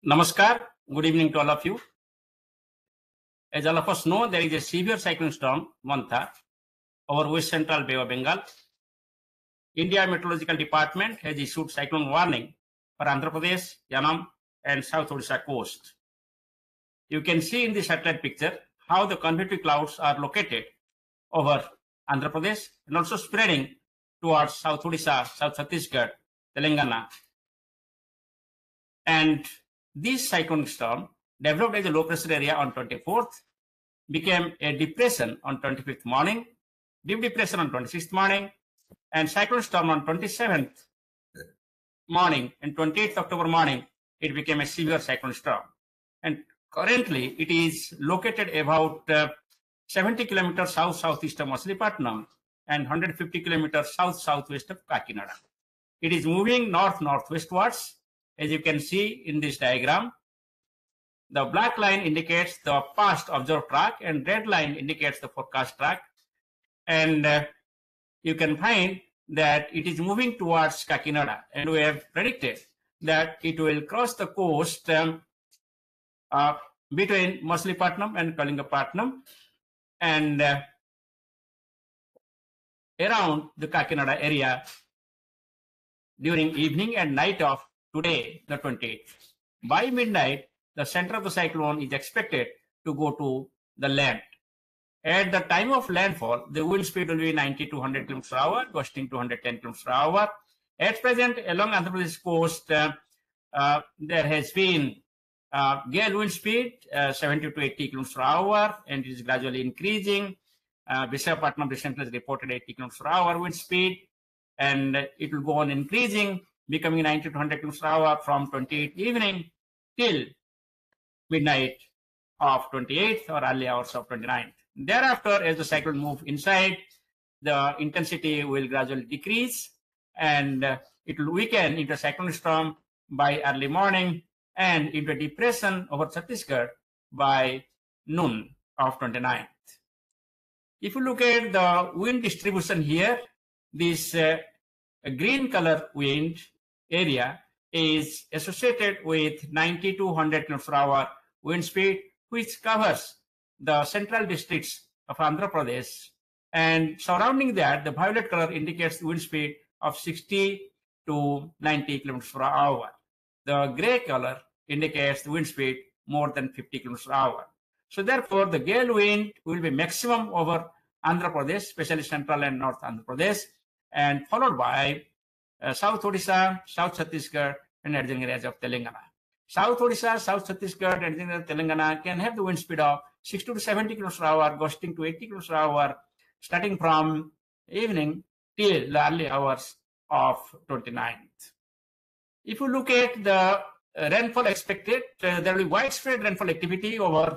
Namaskar, good evening to all of you. As all of us know, there is a severe cyclone storm, Mantha, over West Central Bay of Bengal. India Meteorological Department has issued cyclone warning for Andhra Pradesh, Yanam, and South Odisha coast. You can see in the satellite picture how the convective clouds are located over Andhra Pradesh and also spreading towards South Odisha, South Chhattisgarh, Telangana. And this cyclone storm developed as a low pressure area on 24th, became a depression on 25th morning, deep depression on 26th morning, and cyclone storm on 27th morning and 28th October morning, it became a severe cyclone storm. And currently, it is located about 70 kilometers south-southeast of Machilipatnam and 150 kilometers south-southwest of Kakinada. It is moving north-northwestwards. As you can see in this diagram, the black line indicates the past observed track and red line indicates the forecast track. And you can find that it is moving towards Kakinada, and we have predicted that it will cross the coast between Machilipatnam and Kalingapatnam and around the Kakinada area during evening and night of today, the 28th. By midnight, the center of the cyclone is expected to go to the land. At the time of landfall, the wind speed will be 90 to 100 km per hour, gusting to 110 km per hour. At present, along Andhra Pradesh coast, there has been gale wind speed 70 to 80 km per hour, and it is gradually increasing. Visakhapatnam recently has reported 80 km per hour wind speed, and it will go on increasing, becoming 90 to 100 km per hour from 28th evening till midnight of 28th or early hours of 29th. Thereafter, as the cyclone moves inside, the intensity will gradually decrease and it will weaken into a cyclone storm by early morning and into a depression over Chhattisgarh by noon of 29th. If you look at the wind distribution here, this green color wind area is associated with 90 to 100 km per hour wind speed, which covers the central districts of Andhra Pradesh. And surrounding that, the violet color indicates wind speed of 60 to 90 km per hour. The gray color indicates the wind speed more than 50 km per hour. So therefore, the gale wind will be maximum over Andhra Pradesh, especially central and north Andhra Pradesh, and followed by South Odisha, South Chhattisgarh, and adjacent areas of Telangana. South Odisha, South Chhattisgarh, and adjacent Telangana can have the wind speed of 60 to 70 km per hour, gusting to 80 km per hour, starting from evening till the early hours of 29th. If you look at the rainfall expected, there will be widespread rainfall activity over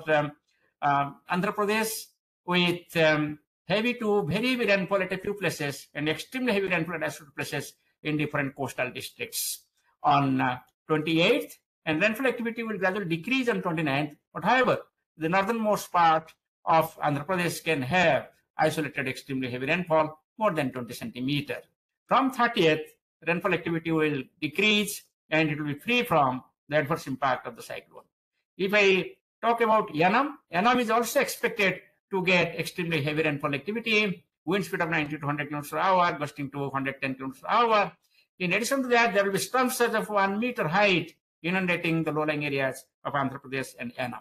Andhra Pradesh with heavy to very heavy rainfall at a few places and extremely heavy rainfall at a few places in different coastal districts on 28th, and rainfall activity will gradually decrease on 29th. But however, the northernmost part of Andhra Pradesh can have isolated extremely heavy rainfall more than 20 centimeters. From 30th, rainfall activity will decrease and it will be free from the adverse impact of the cyclone. If I talk about Yanam, Yanam is also expected to get extremely heavy rainfall activity, wind speed of 90 to 100 km per hour, gusting to 110 km per hour. In addition to that, there will be storm surge of 1 meter height inundating the low-lying areas of Andhra Pradesh and Yanam.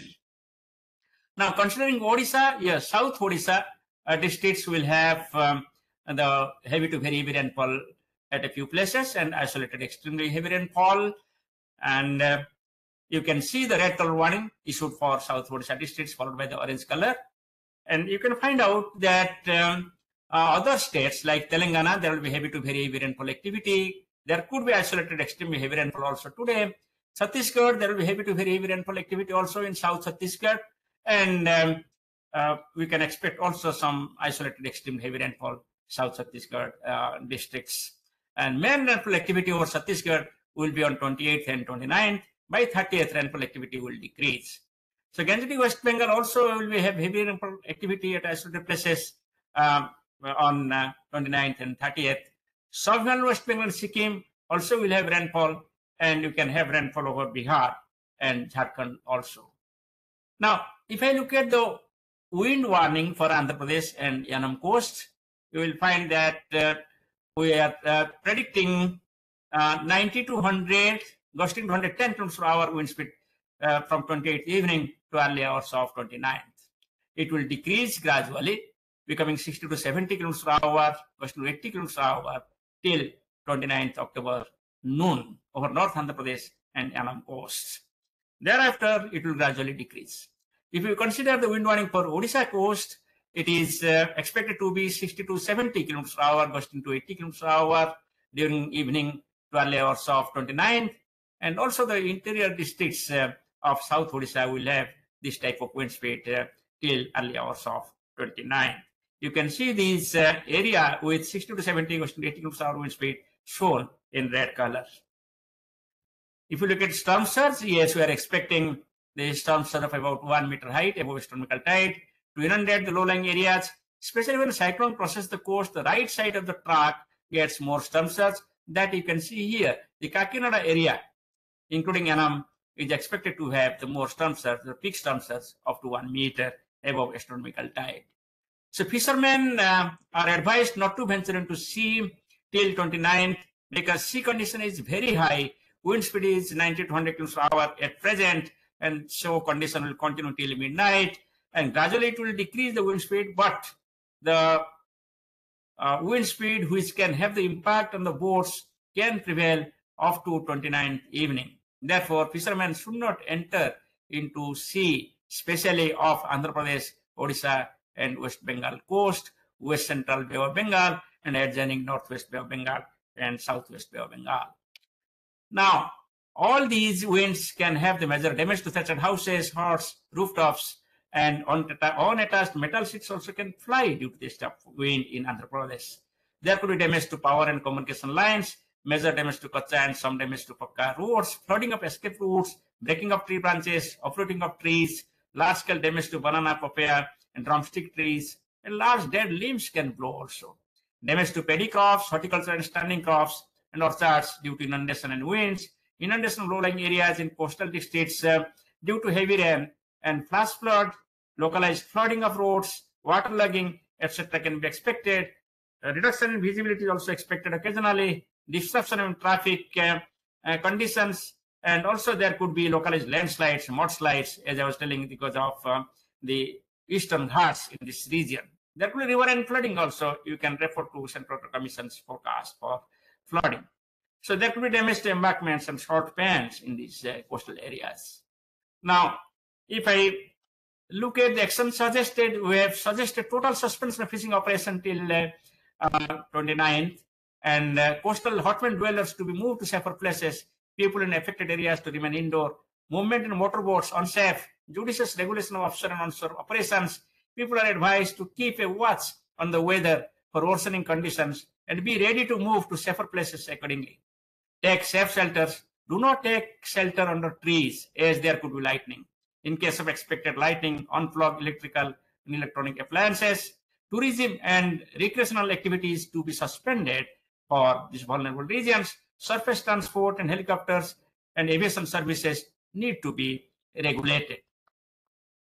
Now, considering Odisha, yes, South Odisha districts will have the heavy to very heavy rainfall at a few places and isolated extremely heavy rainfall. And you can see the red color warning issued for South Odisha districts, followed by the orange color. And you can find out that other states like Telangana, there will be heavy to very heavy rainfall activity. There could be isolated extremely heavy rainfall also today. Chhattisgarh, there will be heavy to very heavy rainfall activity also in South Chhattisgarh. And we can expect also some isolated extremely heavy rainfall South Chhattisgarh districts. And main rainfall activity over Chhattisgarh will be on 28th and 29th. By 30th, rainfall activity will decrease. So Gangetic West Bengal also will have heavy rainfall activity at isolated places on 29th and 30th. Southern West Bengal and Sikkim also will have rainfall, and you can have rainfall over Bihar and Jharkhand also. Now, if I look at the wind warning for Andhra Pradesh and Yanam coast, you will find that we are predicting 90 to 100, gusting to 110 km per hour wind speed from 28th evening to early hours of 29th. It will decrease gradually, becoming 60 to 70 km per hour, gusting to 80 km per hour till 29th October noon over North Andhra Pradesh and Yanam coast. Thereafter, it will gradually decrease. If you consider the wind warning for Odisha coast, it is expected to be 60 to 70 km per hour, gusting to 80 km per hour during evening to early hours of 29th. And also the interior districts of South Odisha will have this type of wind speed till early hours of 29th. You can see this area with 60 to 70, gusting to 80 km per hour wind speed shown in red color. If you look at storm surge, yes, we are expecting the storm surge of about 1 meter height above astronomical tide to inundate the low-lying areas, especially when the cyclone crosses the coast. The right side of the track gets more storm surge. That you can see here. The Kakinada area, including Yanam, is expected to have the more storm surge, the peak storm surge up to 1 meter above astronomical tide. So fishermen are advised not to venture into sea till 29th because sea condition is very high. Wind speed is 90 to 100 km per hour at present, and so condition will continue till midnight, and gradually it will decrease the wind speed, but the wind speed which can have the impact on the boats can prevail up to 29th evening. Therefore, fishermen should not enter into sea, especially off Andhra Pradesh, Odisha, and West Bengal coast, West Central Bay of Bengal, and adjoining Northwest Bay of Bengal and Southwest Bay of Bengal. Now, all these winds can have the major damage to thatched houses, huts, rooftops, and unattached metal sheets also can fly due to this type of wind in Andhra Pradesh. There could be damage to power and communication lines, major damage to kacha and some damage to pakka roads, flooding of escape routes, breaking of tree branches, uprooting of trees, large-scale damage to banana, papaya, and drumstick trees, and large dead limbs can blow also. Damage to paddy crops, horticulture and standing crops, and orchards due to inundation and winds, inundation of low-lying areas in coastal districts due to heavy rain, and flash flood, localized flooding of roads, waterlogging, etc. can be expected. Reduction in visibility is also expected occasionally, disruption in traffic conditions, and also there could be localized landslides, mudslides, as I was telling, because of the eastern Ghats in this region. There could be riverine flooding also. You can refer to Central Commission's forecast for flooding. So there could be damage to embankments and short spans in these coastal areas. Now, if I look at the action suggested, we have suggested total suspension of fishing operation till 29th, and coastal hotman dwellers to be moved to safer places, people in affected areas to remain indoor, movement in motorboats unsafe, judicious regulation of offshore and onshore operations. People are advised to keep a watch on the weather for worsening conditions and be ready to move to safer places accordingly. Take safe shelters. Do not take shelter under trees as there could be lightning. In case of expected lightning, unplug electrical and electronic appliances. Tourism and recreational activities to be suspended for these vulnerable regions. Surface transport and helicopters and aviation services need to be regulated.